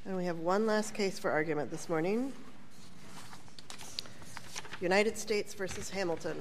And we have one last case for argument this morning. United States versus Hamilton.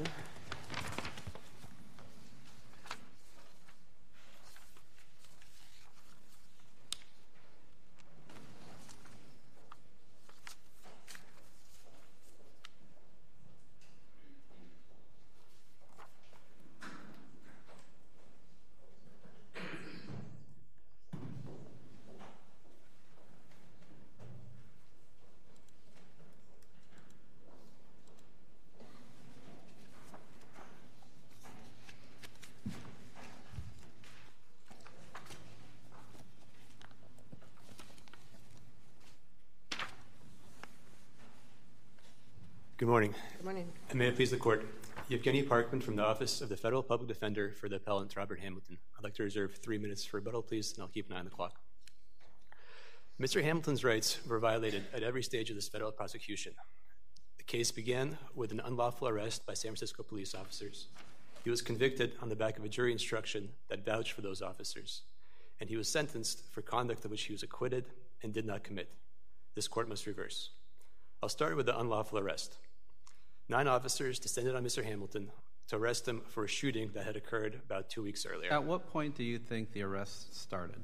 Good morning. Good morning. And may it please the Court, Yevgeny Parkman from the Office of the Federal Public Defender for the appellant Robert Hamilton. I'd like to reserve 3 minutes for rebuttal, please, and I'll keep an eye on the clock. Mr. Hamilton's rights were violated at every stage of this federal prosecution. The case began with an unlawful arrest by San Francisco police officers. He was convicted on the back of a jury instruction that vouched for those officers, and he was sentenced for conduct of which he was acquitted and did not commit. This Court must reverse. I'll start with the unlawful arrest. 9 officers descended on Mr. Hamilton to arrest him for a shooting that had occurred about 2 weeks earlier. At what point do you think the arrest started?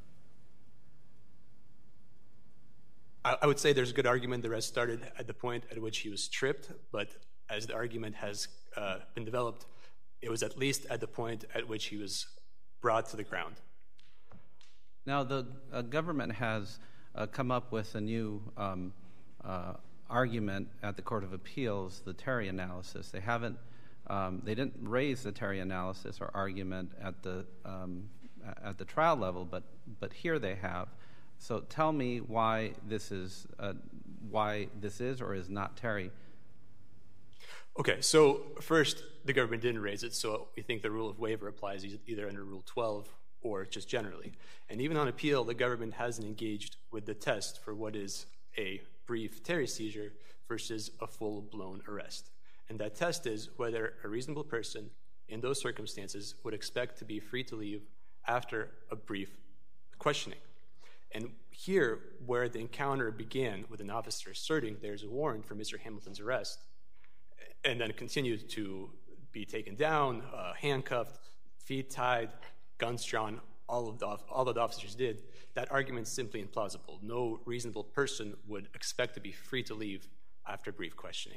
I would say there's a good argument the arrest started at the point at which he was stripped, but as the argument has been developed, it was at least at the point at which he was brought to the ground. Now, the government has come up with a new argument at the Court of Appeals, the Terry analysis. They didn't raise the Terry analysis or argument at the trial level, but here they have. So tell me why this is or is not Terry. Okay, so first, the government didn't raise it, so we think the rule of waiver applies either under Rule 12 or just generally. And even on appeal, the government hasn't engaged with the test for what is a brief Terry seizure versus a full-blown arrest. And that test is whether a reasonable person in those circumstances would expect to be free to leave after a brief questioning. And here, where the encounter began with an officer asserting there's a warrant for Mr. Hamilton's arrest, and then continued to be taken down, handcuffed, feet tied, guns drawn, all that the officers did, that argument's simply implausible. No reasonable person would expect to be free to leave after brief questioning.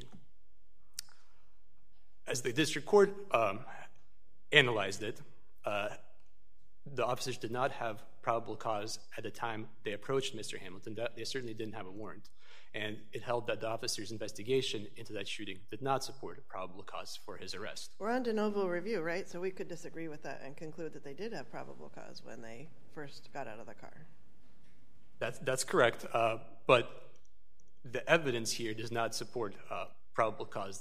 As the district court analyzed it, the officers did not have probable cause at the time they approached Mr. Hamilton. They certainly didn't have a warrant. And it held that the officers' investigation into that shooting did not support a probable cause for his arrest. We're on de novo review, right? So we could disagree with that and conclude that they did have probable cause when they first got out of the car. That's correct. But the evidence here does not support probable cause.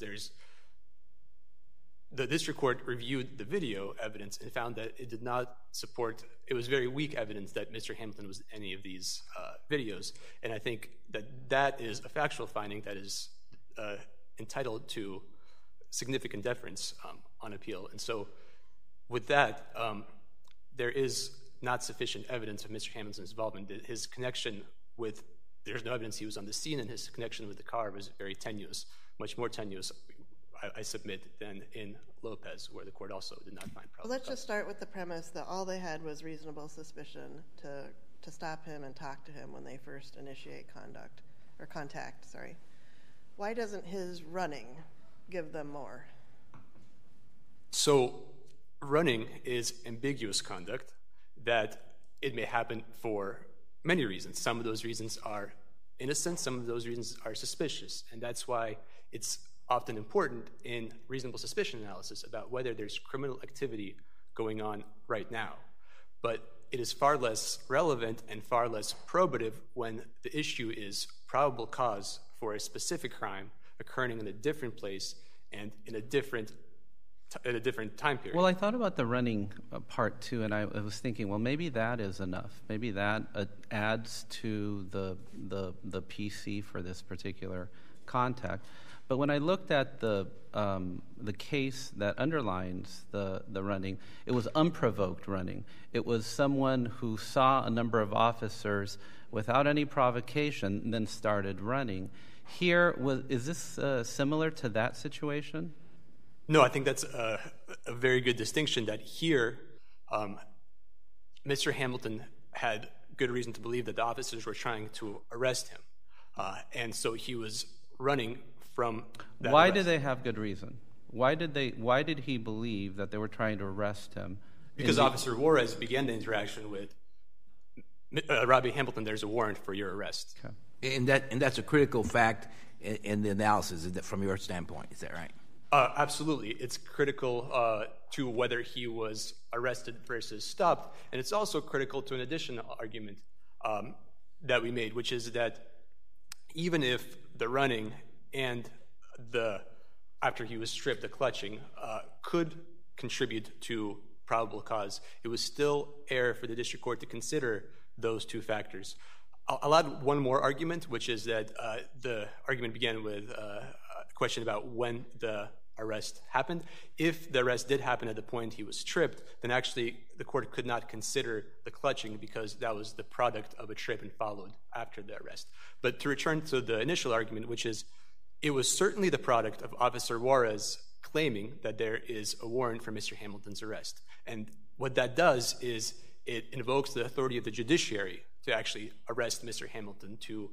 The district court reviewed the video evidence and found that it did not support, it was very weak evidence that Mr. Hamilton was in any of these videos. And I think that is a factual finding that is entitled to significant deference on appeal. And so with that, there is not sufficient evidence of Mr. Hamilton's involvement. His connection with, there's no evidence he was on the scene, and his connection with the car was very tenuous, much more tenuous, I submit, than in Lopez, where the court also did not find probable cause. Well, let's just start with the premise that all they had was reasonable suspicion to stop him and talk to him when they first initiate contact. Why doesn't his running give them more? So running is ambiguous conduct that it may happen for many reasons. Some of those reasons are innocent, some of those reasons are suspicious, and that's why it's often important in reasonable suspicion analysis about whether there's criminal activity going on right now. But it is far less relevant and far less probative when the issue is probable cause for a specific crime occurring in a different place and in a different time period. Well, I thought about the running part too, and I was thinking, well, maybe that is enough. Maybe that adds to the PC for this particular contact. But when I looked at the case that underlines the running, it was unprovoked running. It was someone who saw a number of officers without any provocation and then started running. Here, is this similar to that situation? No, I think that's a very good distinction, that here Mr. Hamilton had good reason to believe that the officers were trying to arrest him. And so he was running from that Why arrest. did they have good reason? Why did he believe that they were trying to arrest him? Because Officer Juarez began the interaction with Robbie Hamilton. There's a warrant for your arrest. Okay. And that's a critical fact in the analysis, is that from your standpoint? Is that right? Absolutely. It's critical to whether he was arrested versus stopped. And it's also critical to an additional argument that we made, which is that even if the running and after he was stripped, the clutching could contribute to probable cause, it was still error for the district court to consider those two factors. I'll add one more argument, which is that the argument began with a question about when the arrest happened. If the arrest did happen at the point he was stripped, then actually the court could not consider the clutching because that was the product of a trip and followed after the arrest. But to return to the initial argument, which is it was certainly the product of Officer Juarez claiming that there is a warrant for Mr. Hamilton's arrest. And what that does is it invokes the authority of the judiciary to actually arrest Mr. Hamilton, to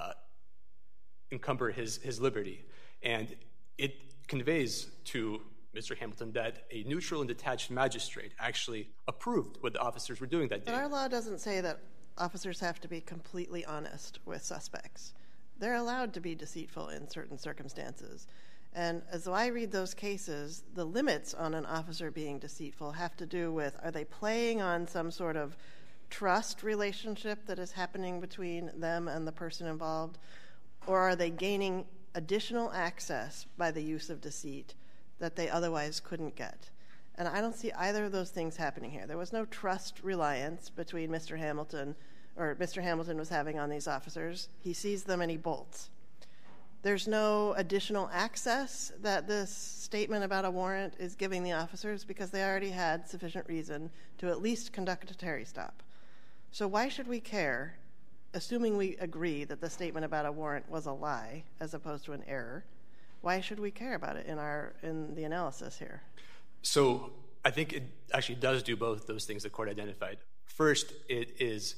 encumber his liberty. And it conveys to Mr. Hamilton that a neutral and detached magistrate actually approved what the officers were doing that day. But our law doesn't say that officers have to be completely honest with suspects. They're allowed to be deceitful in certain circumstances. And as I read those cases, the limits on an officer being deceitful have to do with, are they playing on some sort of trust relationship that is happening between them and the person involved, or are they gaining additional access by the use of deceit that they otherwise couldn't get? And I don't see either of those things happening here. There was no trust reliance between Mr. Hamilton was having on these officers. He sees them and he bolts. There's no additional access that this statement about a warrant is giving the officers because they already had sufficient reason to at least conduct a Terry stop. So why should we care, assuming we agree that the statement about a warrant was a lie as opposed to an error? Why should we care about it in the analysis here? So I think it actually does do both those things the court identified. First, it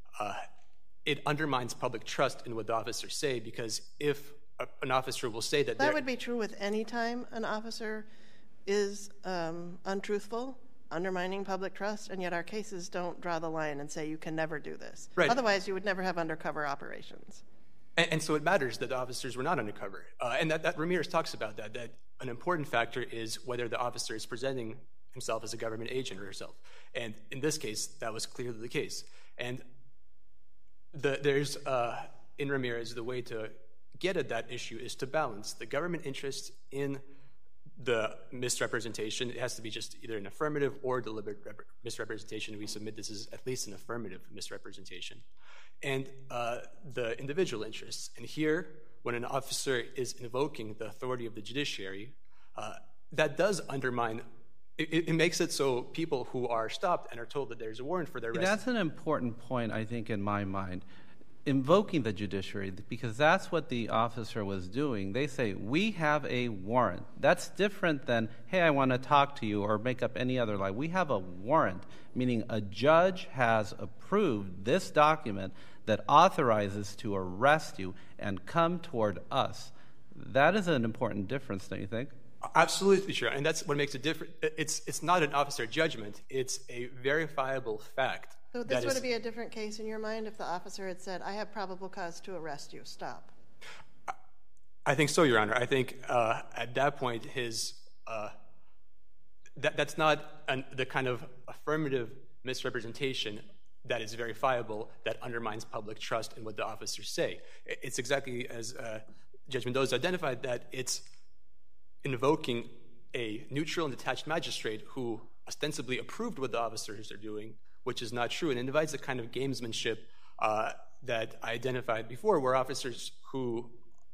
undermines public trust in what the officers say, because if an officer will say that would be true with any time an officer is untruthful, undermining public trust, and yet our cases don't draw the line and say you can never do this. Right. Otherwise, you would never have undercover operations. And so it matters that the officers were not undercover. And that Ramirez talks about that an important factor is whether the officer is presenting himself as a government agent or herself. And in this case, that was clearly the case. And there's, in Ramirez, the way to get at that issue is to balance the government interest in the misrepresentation. It has to be just either an affirmative or deliberate misrepresentation. We submit this as at least an affirmative misrepresentation. And the individual interests. And here, when an officer is invoking the authority of the judiciary, that does undermine, it makes it so people who are stopped and are told that there's a warrant for their arrest. That's an important point, I think, in my mind. Invoking the judiciary, because that's what the officer was doing. They say, we have a warrant. That's different than, hey, I want to talk to you or make up any other lie. We have a warrant, meaning a judge has approved this document that authorizes to arrest you and come toward us. That is an important difference, don't you think? Absolutely sure, and that's what makes it different. It's not an officer judgment. It's a verifiable fact. So this would be a different case in your mind if the officer had said, I have probable cause to arrest you, stop. I think so, Your Honor. I think at that point, that's not the kind of affirmative misrepresentation that is verifiable, that undermines public trust in what the officers say. It's exactly as Judge Mendoza identified, that it's invoking a neutral and detached magistrate who ostensibly approved what the officers are doing, which is not true, and it invites the kind of gamesmanship that I identified before, where officers who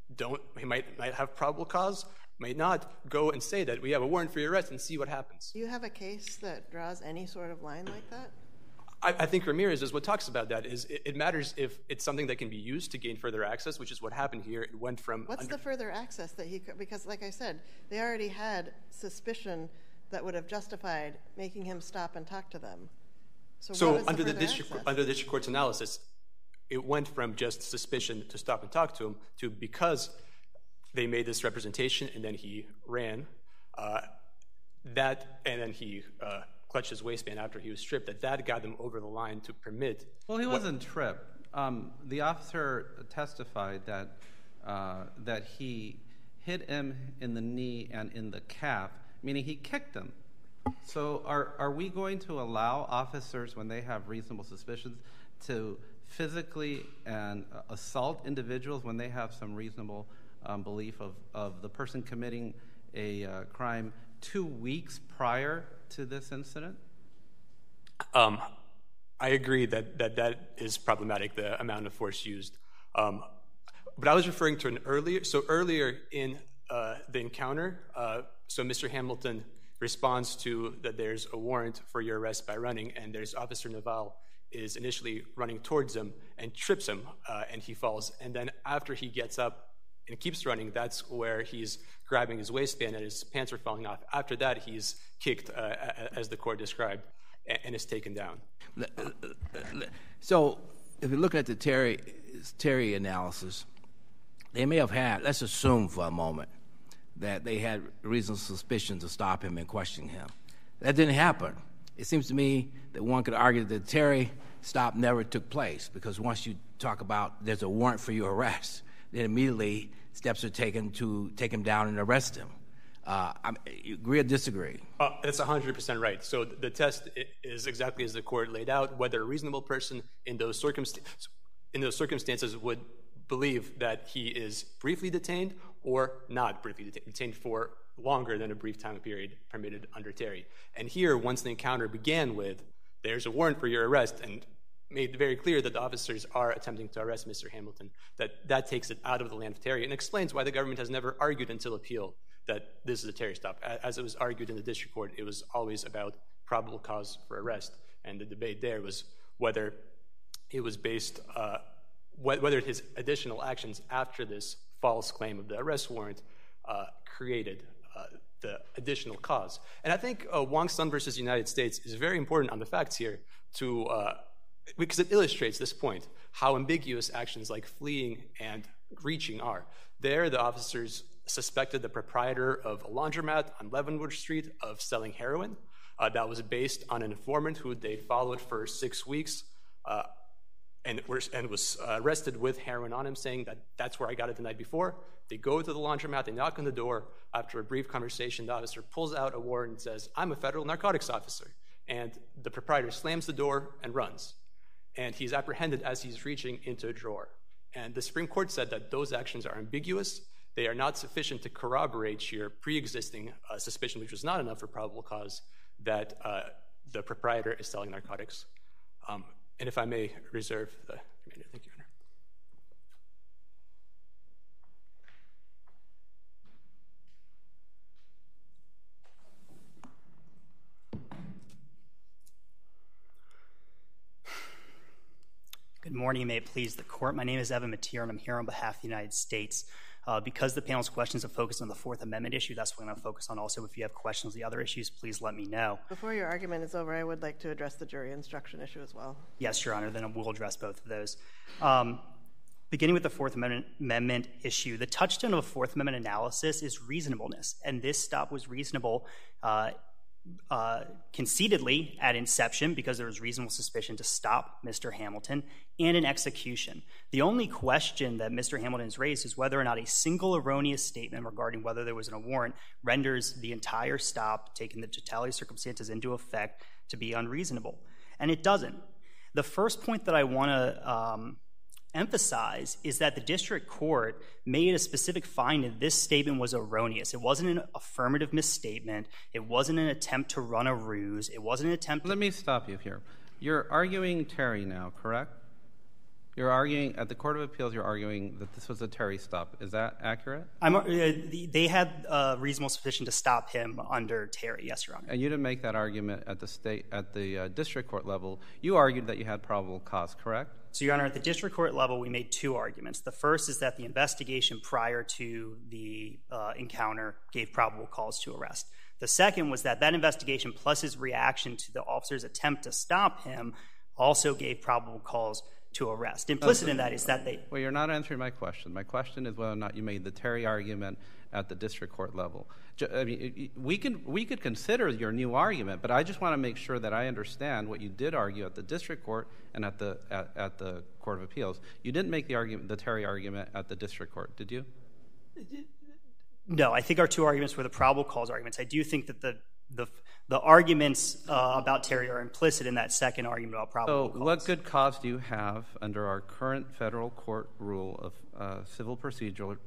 might have probable cause, might not, go and say that we have a warrant for your arrest and see what happens. Do you have a case that draws any sort of line like that? I think Ramirez is what talks about that. It matters if it's something that can be used to gain further access, which is what happened here. It went from What's the further access that he could, because like I said, they already had suspicion that would have justified making him stop and talk to them. So under the district court's analysis, it went from just suspicion to stop and talk to him to because they made this representation and then he ran, and then he clutched his waistband after he was stripped, that got them over the line to permit. Well, he wasn't tripped. The officer testified that he hit him in the knee and in the calf, meaning he kicked him. So are we going to allow officers, when they have reasonable suspicions, to physically and assault individuals when they have some reasonable belief of the person committing a crime 2 weeks prior to this incident? I agree that is problematic, the amount of force used. But I was referring to earlier in the encounter, so Mr. Hamilton responds to that there's a warrant for your arrest by running, and there's Officer Naval is initially running towards him and trips him, and he falls. And then after he gets up and keeps running, that's where he's grabbing his waistband and his pants are falling off. After that, he's kicked, as the court described, and is taken down. So if you look at the Terry analysis, they may have had, let's assume for a moment, that they had reasonable suspicion to stop him and question him. That didn't happen. It seems to me that one could argue that the Terry stop never took place, because once you talk about there's a warrant for your arrest, then immediately steps are taken to take him down and arrest him. You agree or disagree? That's 100% right. So the test is exactly as the court laid out, whether a reasonable person in those circumstances would believe that he is briefly detained or not briefly detained for longer than a brief time period permitted under Terry. And here, once the encounter began with, there's a warrant for your arrest, and made very clear that the officers are attempting to arrest Mr. Hamilton, that takes it out of the land of Terry and explains why the government has never argued until appeal that this is a Terry stop. As it was argued in the district court, it was always about probable cause for arrest, and the debate there was whether it was based, whether his additional actions after this false claim of the arrest warrant created the additional cause. And I think Wong Sun versus United States is very important on the facts here because it illustrates this point, how ambiguous actions like fleeing and reaching are. There, the officers suspected the proprietor of a laundromat on Leavenworth Street of selling heroin. That was based on an informant who they followed for 6 weeks and was arrested with heroin on him, saying that that's where I got it the night before. They go to the laundromat, they knock on the door. After a brief conversation, the officer pulls out a warrant and says, "I'm a federal narcotics officer." And the proprietor slams the door and runs. And he's apprehended as he's reaching into a drawer. And the Supreme Court said that those actions are ambiguous. They are not sufficient to corroborate your pre-existing suspicion, which was not enough for probable cause, that the proprietor is selling narcotics. And if I may reserve the remainder. Thank you, Your Honor. Good morning. May it please the court. My name is Evan Mateer, and I'm here on behalf of the United States. Because the panel's questions have focused on the Fourth Amendment issue, that's what I'm going to focus on. Also, if you have questions on the other issues, please let me know. Before your argument is over, I would like to address the jury instruction issue as well. Yes, Your Honor, then we'll address both of those. Beginning with the Fourth Amendment issue, the touchstone of a Fourth Amendment analysis is reasonableness, and this stop was reasonable concededly at inception because there was reasonable suspicion to stop Mr. Hamilton, and in execution. The only question that Mr. Hamilton has raised is whether or not a single erroneous statement regarding whether there was a warrant renders the entire stop, taking the totality of circumstances into effect, to be unreasonable. And it doesn't. The first point that I want to emphasize is that the district court made a specific finding that this statement was erroneous. It wasn't an affirmative misstatement. It wasn't an attempt to run a ruse. It wasn't an attempt to— Let me stop you here. You're arguing Terry now, correct? You're arguing, at the Court of Appeals, you're arguing that this was a Terry stop. Is that accurate? They had reasonable suspicion to stop him under Terry, yes, Your Honor. And you didn't make that argument at the district court level. You argued that you had probable cause, correct? So, Your Honor, at the district court level, we made two arguments. The first is that the investigation prior to the encounter gave probable cause to arrest. The second was that investigation plus his reaction to the officer's attempt to stop him also gave probable cause to arrest. Implicit in that is that they... Well, you're not answering my question. My question is whether or not you made the Terry argument at the district court level. I mean, we could consider your new argument, but I just want to make sure that I understand what you did argue at the district court and at the Court of Appeals. You didn't make the Terry argument at the district court, did you? No, I think our two arguments were the probable cause arguments. I do think that the arguments about Terry are implicit in that second argument about probable cause. So what good cause do you have under our current federal court rule of civil procedure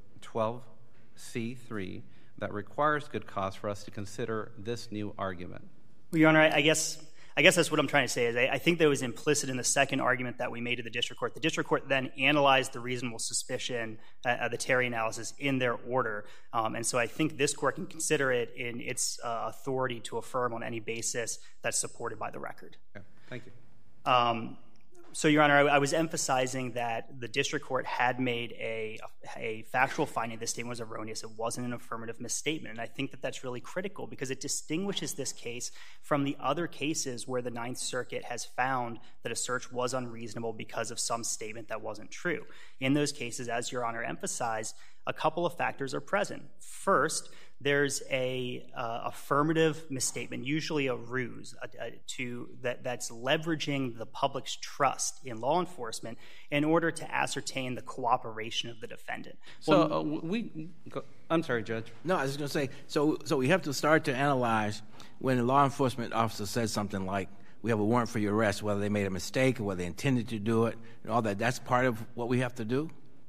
12C3 that requires good cause for us to consider this new argument? Well, Your Honor, I guess that's what I'm trying to say. Is I think that was implicit in the second argument that we made to the district court. The district court then analyzed the reasonable suspicion, the Terry analysis, in their order. And so I think this court can consider it in its authority to affirm on any basis that's supported by the record. Okay. Thank you. So, Your Honor, I was emphasizing that the district court had made a factual finding this statement was erroneous. It wasn't an affirmative misstatement. And I think that that's really critical because it distinguishes this case from the other cases where the Ninth Circuit has found that a search was unreasonable because of some statement that wasn't true. In those cases, as Your Honor emphasized, a couple of factors are present. First, there's a affirmative misstatement, usually a ruse, that's leveraging the public's trust in law enforcement in order to ascertain the cooperation of the defendant. So I'm sorry, Judge. No, I was going to say, so we have to start to analyze when a law enforcement officer says something like, we have a warrant for your arrest, whether they made a mistake or whether they intended to do it, and all that. That's part of what we have to do?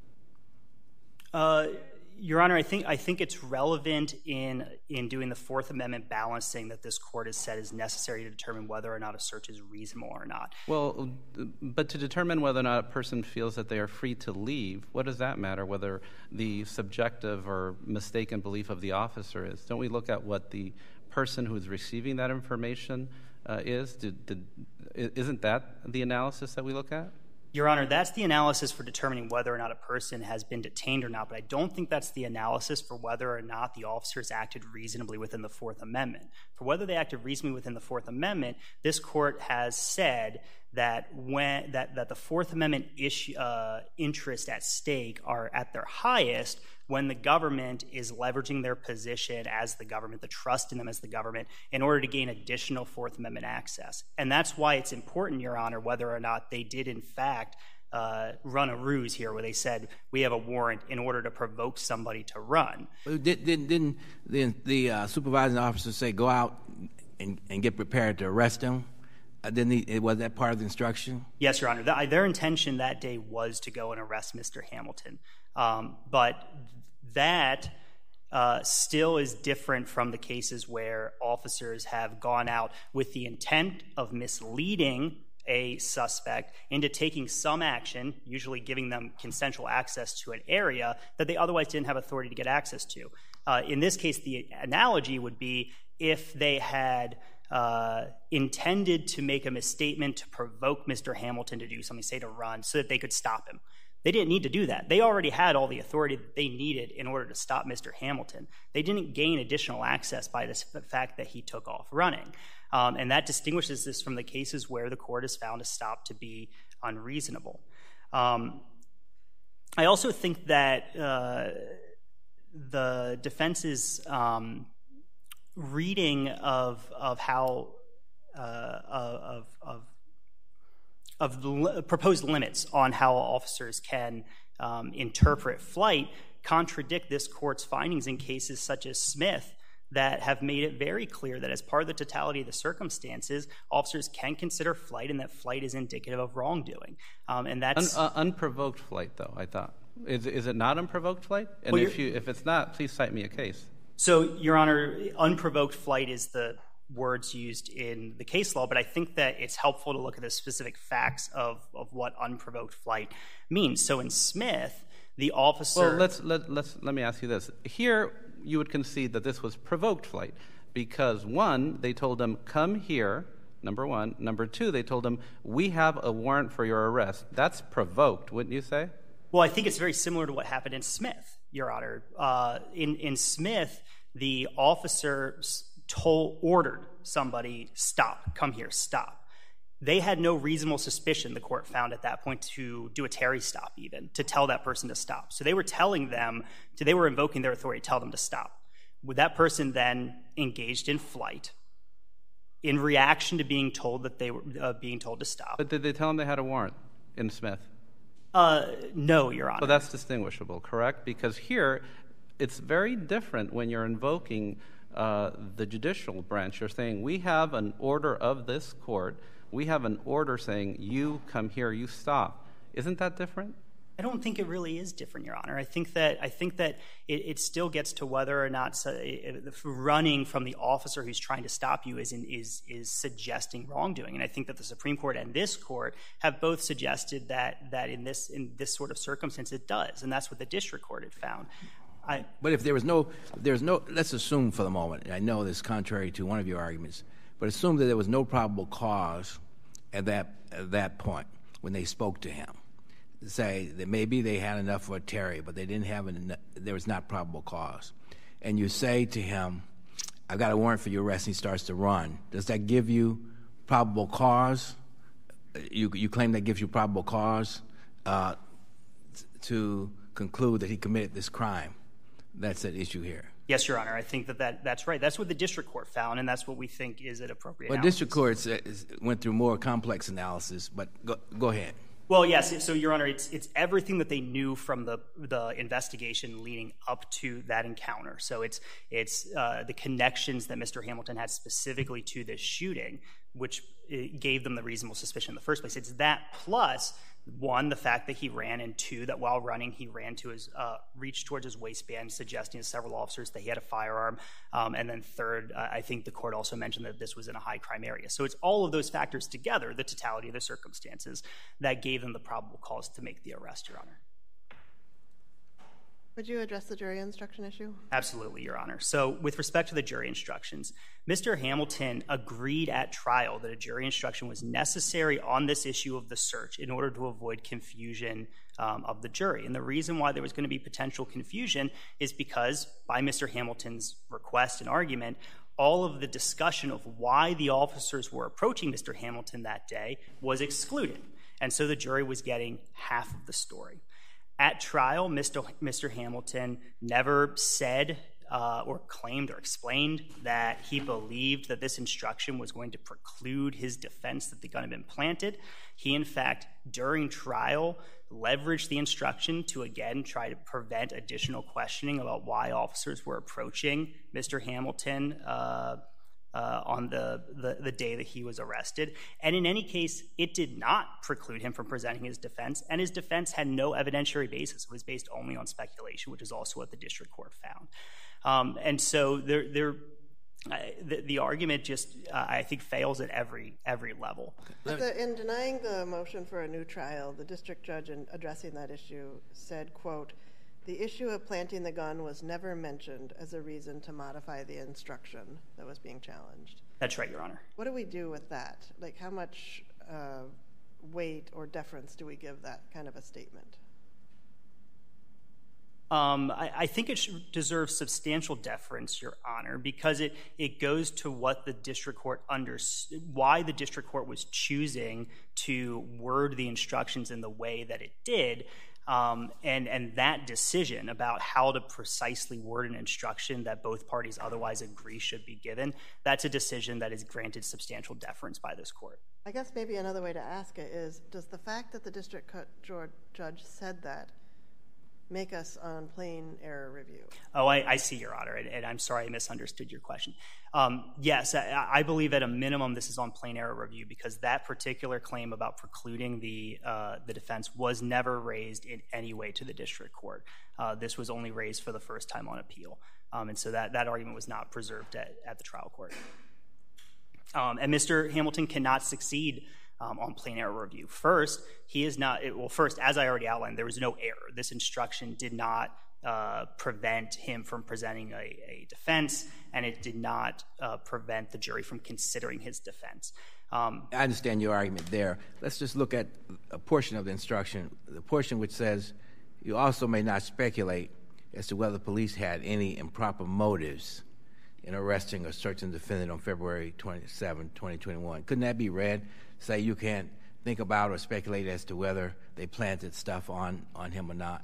Your Honor, I think it's relevant in doing the Fourth Amendment balancing that this court has said is necessary to determine whether or not a search is reasonable or not. Well, but to determine whether or not a person feels that they are free to leave, what does that matter, whether the subjective or mistaken belief of the officer is? Don't we look at what the person who is receiving that information is? Isn't that the analysis that we look at? Your Honor, that's the analysis for determining whether or not a person has been detained or not, but I don't think that's the analysis for whether or not the officers acted reasonably within the Fourth Amendment. For whether they acted reasonably within the Fourth Amendment, this court has said that that the Fourth Amendment interests at stake are at their highest when the government is leveraging their position as the government, the trust in them as the government, in order to gain additional Fourth Amendment access. And that's why it's important, Your Honor, whether or not they did in fact run a ruse here where they said, we have a warrant in order to provoke somebody to run. Didn't the supervising officer say, go out and get prepared to arrest him? Was that part of the instruction? Yes, Your Honor. Their intention that day was to go and arrest Mr. Hamilton. But that still is different from the cases where officers have gone out with the intent of misleading a suspect into taking some action, usually giving them consensual access to an area that they otherwise didn't have authority to get access to. In this case, the analogy would be if they had intended to make a misstatement to provoke Mr. Hamilton to do something, say to run, so that they could stop him. They didn't need to do that. They already had all the authority that they needed in order to stop Mr. Hamilton. They didn't gain additional access by the fact that he took off running. And that distinguishes this from the cases where the court has found a stop to be unreasonable. I also think that the defense's reading of how of the proposed limits on how officers can interpret flight contradict this court's findings in cases such as Smith that have made it very clear that as part of the totality of the circumstances, officers can consider flight and that flight is indicative of wrongdoing. And that's unprovoked flight, though, I thought. Is it not unprovoked flight? And if it's not, please cite me a case. So, Your Honor, unprovoked flight is the words used in the case law, but I think that it's helpful to look at the specific facts of what unprovoked flight means. So in Smith, the officer... Well, let me ask you this. Here, you would concede that this was provoked flight because, one, they told him, come here, number one. Number two, they told him, we have a warrant for your arrest. That's provoked, wouldn't you say? Well, I think it's very similar to what happened in Smith, Your Honor. In Smith, the officer ordered somebody, stop, come here, stop. They had no reasonable suspicion, the court found at that point, to do a Terry stop even, to tell that person to stop. So they were telling them, they were invoking their authority to tell them to stop. Would that person then engaged in flight in reaction to being told that they were being told to stop? But did they tell them they had a warrant in Smith? No, Your Honor. So that's distinguishable, correct? Because here, it's very different when you're invoking the judicial branch. You're saying, we have an order of this court. We have an order saying, you come here, you stop. Isn't that different? I don't think it really is different, Your Honor. I think that it still gets to whether or not running from the officer who's trying to stop you is suggesting wrongdoing. And I think that the Supreme Court and this court have both suggested that in this sort of circumstance it does, and that's what the district court had found. But if there's no, let's assume for the moment, and I know this is contrary to one of your arguments, but assume that there was no probable cause at that point when they spoke to him. Say that maybe they had enough for a Terry, but they didn't have enough, there was not probable cause. And you say to him, I've got a warrant for your arrest, and he starts to run. Does that give you probable cause? You claim that gives you probable cause to conclude that he committed this crime. That's an issue here. Yes, Your Honor. I think that's right. That's what the district court found, and that's what we think is an appropriate Well, analysis. district courts went through more complex analysis, but go ahead. Well, yes. So, Your Honor, it's everything that they knew from the investigation leading up to that encounter. So it's the connections that Mr. Hamilton had specifically to this shooting, which gave them the reasonable suspicion in the first place. It's that plus, one, the fact that he ran, and two, that while running he ran to his reached towards his waistband, suggesting to several officers that he had a firearm. And then third, I think the court also mentioned that this was in a high crime area. So it's all of those factors together, the totality of the circumstances, that gave them the probable cause to make the arrest, Your Honor. Would you address the jury instruction issue? Absolutely, Your Honor. So with respect to the jury instructions, Mr. Hamilton agreed at trial that a jury instruction was necessary on this issue of the search in order to avoid confusion of the jury. And the reason why there was going to be potential confusion is because, by Mr. Hamilton's request and argument, all of the discussion of why the officers were approaching Mr. Hamilton that day was excluded. And so the jury was getting half of the story. At trial, Mr. Hamilton never said or claimed or explained that he believed that this instruction was going to preclude his defense that the gun had been planted. He, in fact, during trial, leveraged the instruction to, again, try to prevent additional questioning about why officers were approaching Mr. Hamilton on the day that he was arrested. And in any case, it did not preclude him from presenting his defense, and his defense had no evidentiary basis. It was based only on speculation, which is also what the district court found. And so the argument just, I think, fails at every level. In denying the motion for a new trial, the district judge, in addressing that issue, said, quote, "The issue of planting the gun was never mentioned as a reason to modify the instruction that was being challenged." That's right, Your Honor. What do we do with that? Like, how much weight or deference do we give that kind of a statement? I think it deserves substantial deference, Your Honor, because it goes to what the district court why the district court was choosing to word the instructions in the way that it did. And that decision about how to precisely word an instruction that both parties otherwise agree should be given, that's a decision that is granted substantial deference by this court. I guess maybe another way to ask it is, does the fact that the district judge said that make us on plain error review? Oh, I see, Your Honor, and I'm sorry I misunderstood your question. Yes, I believe at a minimum this is on plain error review because that particular claim about precluding the defense was never raised in any way to the district court. This was only raised for the first time on appeal. And so that argument was not preserved at the trial court. And Mr. Hamilton cannot succeed on plain error review. First, he is not, first, as I already outlined, there was no error. This instruction did not prevent him from presenting a defense, and it did not prevent the jury from considering his defense. I understand your argument there. Let's just look at a portion of the instruction, the portion which says, you also may not speculate as to whether police had any improper motives in arresting or searching the defendant on February 27, 2021. Couldn't that be read? Say you can't think about or speculate as to whether they planted stuff on him or not?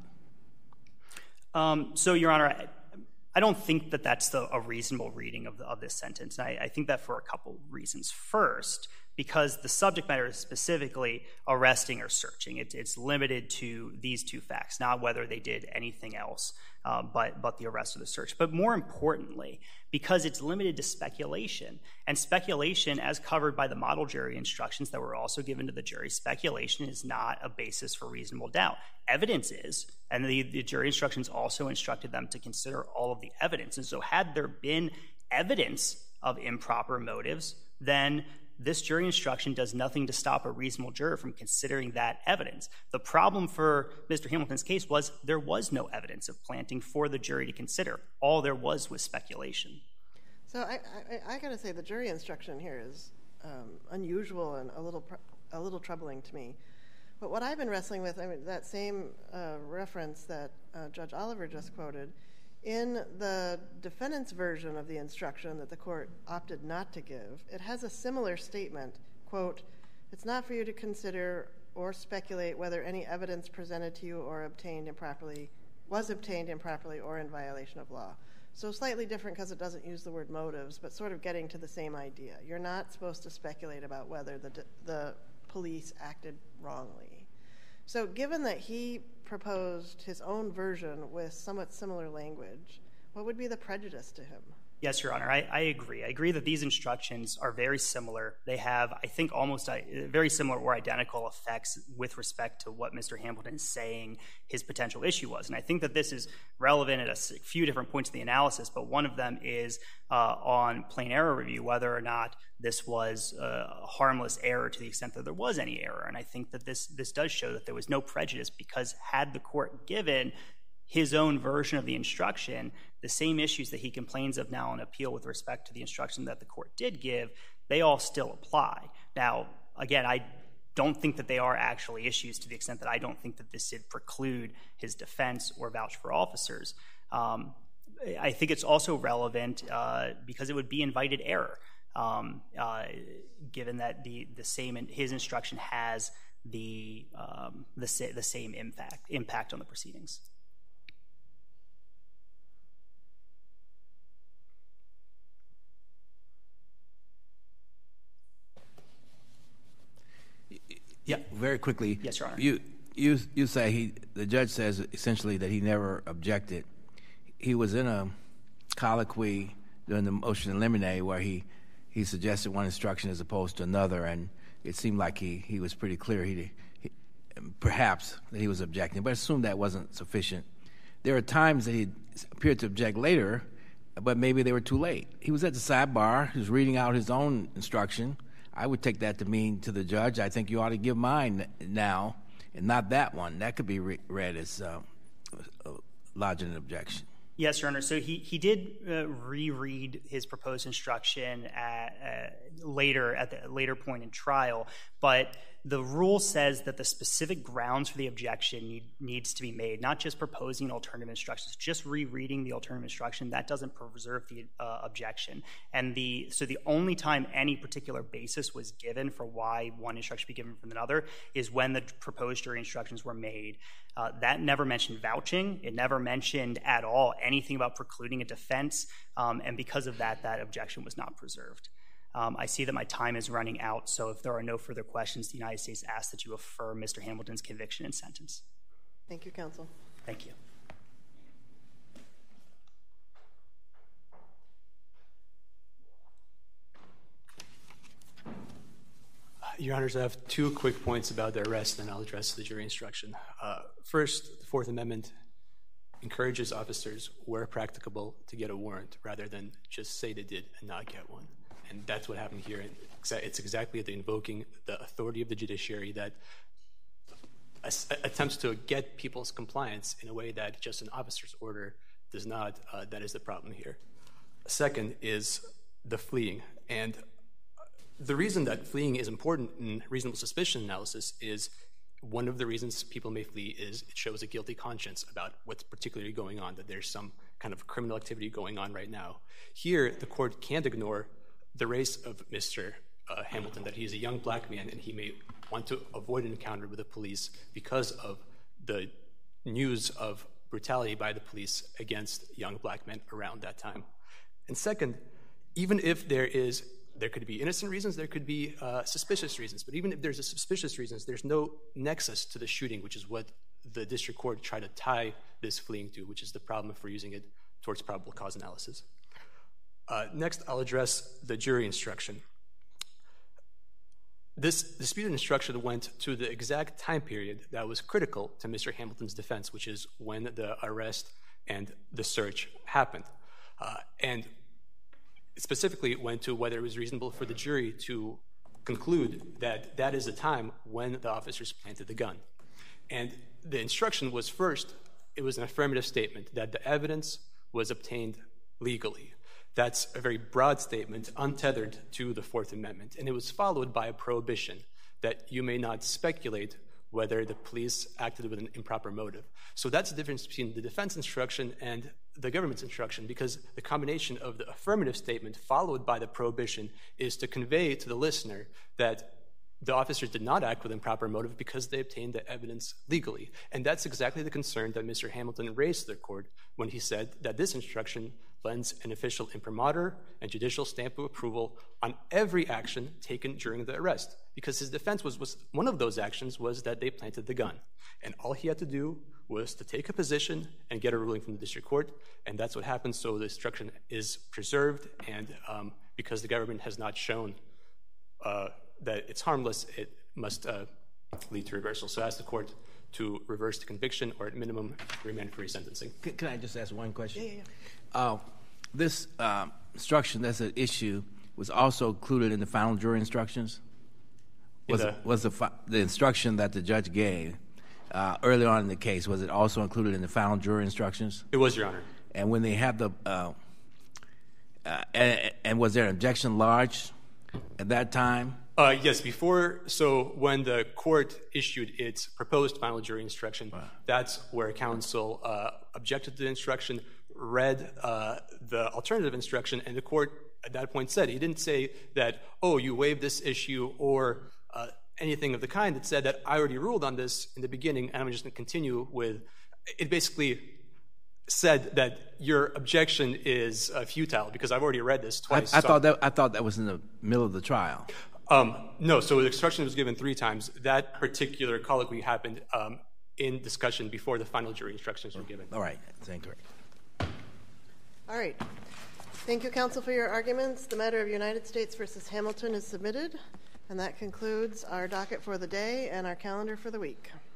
So, Your Honor, I don't think that that's a reasonable reading of this sentence. I think that for a couple reasons. First, because the subject matter is specifically arresting or searching. It's limited to these two facts, not whether they did anything else but the arrest or the search. But more importantly, because it's limited to speculation, and speculation, as covered by the model jury instructions that were also given to the jury, speculation is not a basis for reasonable doubt. Evidence is, and the jury instructions also instructed them to consider all of the evidence. And so had there been evidence of improper motives, then this jury instruction does nothing to stop a reasonable juror from considering that evidence. The problem for Mr. Hamilton's case was there was no evidence of planting for the jury to consider. All there was speculation. So I got to say the jury instruction here is unusual and a little troubling to me. But what I've been wrestling with, I mean, that same reference that Judge Oliver just quoted, in the defendant's version of the instruction that the court opted not to give, it has a similar statement, quote, "It's not for you to consider or speculate whether any evidence presented to you or was obtained improperly or in violation of law." So slightly different because it doesn't use the word motives, but sort of getting to the same idea. You're not supposed to speculate about whether the police acted wrongly. So given that he proposed his own version with somewhat similar language, what would be the prejudice to him? Yes, Your Honor, I agree. I agree that these instructions are very similar. They have, I think, almost very similar or identical effects with respect to what Mr. Hamilton is saying his potential issue was. And I think that this is relevant at a few different points of the analysis, but one of them is on plain error review, whether or not this was a harmless error to the extent that there was any error. And I think that this does show that there was no prejudice, because had the court given his own version of the instruction, the same issues that he complains of now on appeal with respect to the instruction that the court did give, they all still apply. Now, again, I don't think that they are actually issues to the extent that I don't think that this did preclude his defense or vouch for officers. I think it's also relevant because it would be invited error, given that his instruction has the same impact on the proceedings. Yeah, very quickly. Yes, Your Honor. You say the judge says essentially that he never objected. He was in a colloquy during the motion in limine where he suggested one instruction as opposed to another, and it seemed like he was pretty clear perhaps that he was objecting, but I assume that wasn't sufficient. There are times that he appeared to object later, but maybe they were too late. He was at the sidebar. He was reading out his own instruction. I would take that to mean to the judge, I think you ought to give mine now and not that one. That could be read as lodging an objection. Yes, Your Honor. So he did reread his proposed instruction at the later point in trial, but the rule says that the specific grounds for the objection needs to be made, not just proposing alternative instructions, just rereading the alternative instruction. That doesn't preserve the objection. And so the only time any particular basis was given for why one instruction should be given from another is when the proposed jury instructions were made. That never mentioned vouching. It never mentioned at all anything about precluding a defense, and because of that, that objection was not preserved. I see that my time is running out, so if there are no further questions, the United States asks that you affirm Mr. Hamilton's conviction and sentence. Thank you, counsel. Thank you. Your Honors, I have two quick points about the arrest, and I'll address the jury instruction. First, the Fourth Amendment encourages officers, where practicable, to get a warrant rather than just say they did and not get one. And that's what happened here. And it's exactly the invoking the authority of the judiciary that attempts to get people's compliance in a way that just an officer's order does not. That is the problem here. Second is the fleeing. And the reason that fleeing is important in reasonable suspicion analysis is one of the reasons people may flee is it shows a guilty conscience about what's particularly going on, that there's some kind of criminal activity going on right now. Here, the court can't ignore the race of Mr. Hamilton, that he's a young black man and he may want to avoid an encounter with the police because of the news of brutality by the police against young black men around that time. And second, even if there could be innocent reasons, there could be suspicious reasons, but even if there's a suspicious reasons, there's no nexus to the shooting, which is what the district court tried to tie this fleeing to, which is the problem for using it towards probable cause analysis. Next, I'll address the jury instruction. This disputed instruction went to the exact time period that was critical to Mr. Hamilton's defense, which is when the arrest and the search happened. And specifically, it went to whether it was reasonable for the jury to conclude that that is the time when the officers planted the gun. And the instruction was first, it was an affirmative statement that the evidence was obtained legally. That's a very broad statement, untethered to the Fourth Amendment. And it was followed by a prohibition that you may not speculate whether the police acted with an improper motive. So that's the difference between the defense instruction and the government's instruction, because the combination of the affirmative statement followed by the prohibition is to convey to the listener that the officers did not act with improper motive because they obtained the evidence legally. And that's exactly the concern that Mr. Hamilton raised to the court when he said that this instruction lends an official imprimatur and judicial stamp of approval on every action taken during the arrest, because his defense was one of those actions was that they planted the gun. And all he had to do was to take a position and get a ruling from the district court, and that's what happened. So the instruction is preserved, and because the government has not shown that it's harmless, it must lead to reversal. So I ask the court to reverse the conviction or at minimum remand for resentencing. Can I just ask one question? Yeah. This instruction that's at issue was also included in the final jury instructions? Was the instruction that the judge gave early on in the case, was it also included in the final jury instructions? It was, Your Honor. And when they have the and was there an objection lodged at that time? Yes, so when the court issued its proposed final jury instruction, that's where counsel objected to the instruction, read the alternative instruction, and the court at that point said, he didn't say that, oh, you waived this issue or anything of the kind. It said that I already ruled on this in the beginning, and I'm just going to continue with, it basically said that your objection is futile because I've already read this twice. I thought that was in the middle of the trial. No, so the instruction was given 3 times. That particular colloquy happened in discussion before the final jury instructions were given. All right, thank you. All right. Thank you, counsel, for your arguments. The matter of United States versus Hamilton is submitted, and that concludes our docket for the day and our calendar for the week.